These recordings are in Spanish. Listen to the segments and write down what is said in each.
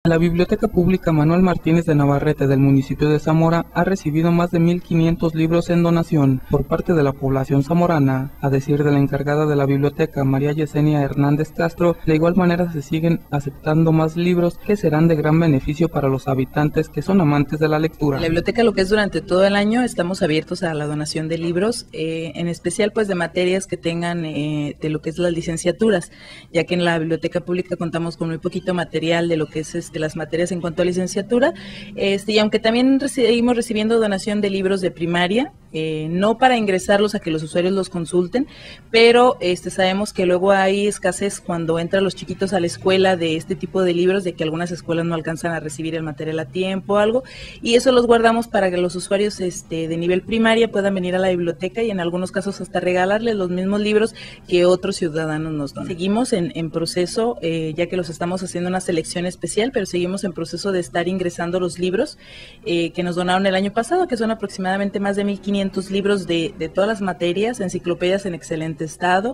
La Biblioteca Pública Manuel Martínez de Navarrete del municipio de Zamora ha recibido más de 1,500 libros en donación por parte de la población zamorana. A decir de la encargada de la biblioteca, María Yesenia Hernández Castro, de igual manera se siguen aceptando más libros que serán de gran beneficio para los habitantes que son amantes de la lectura. La biblioteca, lo que es durante todo el año, estamos abiertos a la donación de libros, en especial pues de materias que tengan de lo que es las licenciaturas, ya que en la Biblioteca Pública contamos con muy poquito material de lo que es las materias en cuanto a licenciatura, y aunque también seguimos recibiendo donación de libros de primaria, no para ingresarlos a que los usuarios los consulten, pero sabemos que luego hay escasez cuando entran los chiquitos a la escuela de este tipo de libros, de que algunas escuelas no alcanzan a recibir el material a tiempo o algo, y eso los guardamos para que los usuarios de nivel primaria puedan venir a la biblioteca y en algunos casos hasta regalarles los mismos libros que otros ciudadanos nos donan. Seguimos en proceso, ya que los estamos haciendo una selección especial, pero seguimos en proceso de estar ingresando los libros que nos donaron el año pasado, que son aproximadamente más de 1,500 libros de todas las materias, enciclopedias en excelente estado,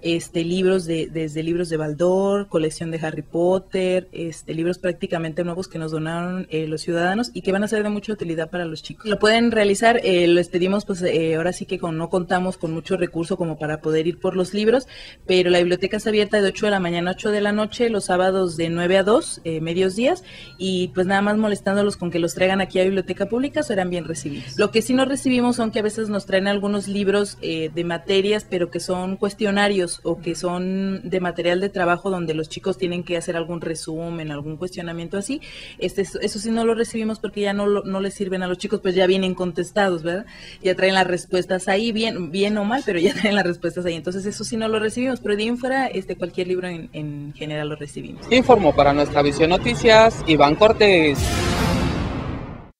libros desde libros de Baldor, colección de Harry Potter, libros prácticamente nuevos que nos donaron los ciudadanos y que van a ser de mucha utilidad para los chicos. Lo pueden realizar, les pedimos pues ahora sí que no contamos con mucho recurso como para poder ir por los libros, pero la biblioteca está abierta de 8 de la mañana a 8 de la noche, los sábados de 9 a 2, medios días, y pues nada más molestándolos con que los traigan aquí a Biblioteca Pública serán bien recibidos. Lo que sí no recibimos son que a veces nos traen algunos libros de materias, pero que son cuestionarios o que son de material de trabajo donde los chicos tienen que hacer algún resumen, algún cuestionamiento así. Eso sí no lo recibimos porque ya no les sirven a los chicos, pues ya vienen contestados, ¿verdad? Ya traen las respuestas ahí, bien o mal, pero ya traen las respuestas ahí. Entonces eso sí no lo recibimos, pero de ahí en fuera cualquier libro en general lo recibimos. Informó para Nuestra Visión Noticias Iván Cortés.